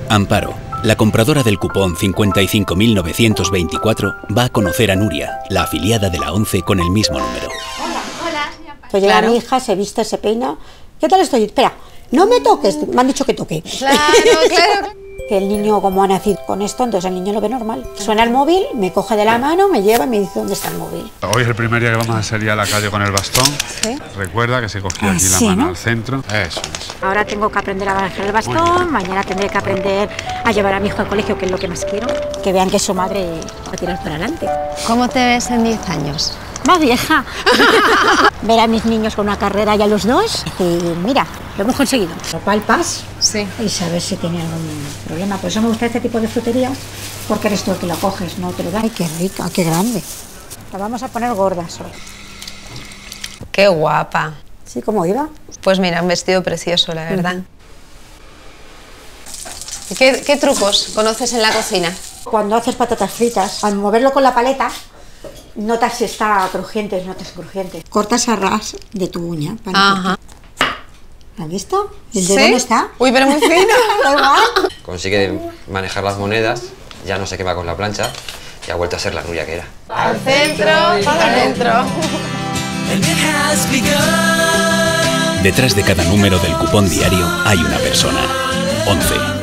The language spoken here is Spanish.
Amparo, la compradora del cupón 55.924, va a conocer a Nuria, la afiliada de la 11 con el mismo número. Hola. Pues llega mi hija, se viste, se peina. ¿Qué tal estoy? Espera, no me toques. Me han dicho que toque. Claro. Que el niño, como ha nacido con esto, entonces el niño lo ve normal. Suena el móvil, me coge de la mano, me lleva y me dice dónde está el móvil. Hoy es el primer día que vamos a salir a la calle con el bastón. ¿Sí? Recuerda que se cogió aquí la Sí, mano ¿no? al centro. Eso es. Ahora tengo que aprender a manejar el bastón, mañana tendré que aprender a llevar a mi hijo al colegio, que es lo que más quiero. Que vean que su madre va a tirar para adelante. ¿Cómo te ves en 10 años? Más vieja. Ver a mis niños con una carrera ya los dos y mira, lo hemos conseguido. Lo palpas Sí. y sabes si tiene algún problema. Por eso me gusta este tipo de fruterías, porque eres tú el que lo coges, no te lo da. Ay, qué rica, qué grande. La vamos a poner gordas hoy. Qué guapa. ¿Sí? ¿Cómo iba? Pues mira, un vestido precioso, la verdad. ¿Y qué trucos conoces en la cocina? Cuando haces patatas fritas, al moverlo con la paleta, notas si está crujiente o no está crujiente. Cortas a ras de tu uña. Ajá. ¿Has visto? ¿El dedo no está? Uy, pero muy fino. Da igual. Consigue manejar las monedas, ya no se quema con la plancha y ha vuelto a ser la Nuria que era. Al centro, para adentro. Detrás de cada número del cupón diario hay una persona. 11.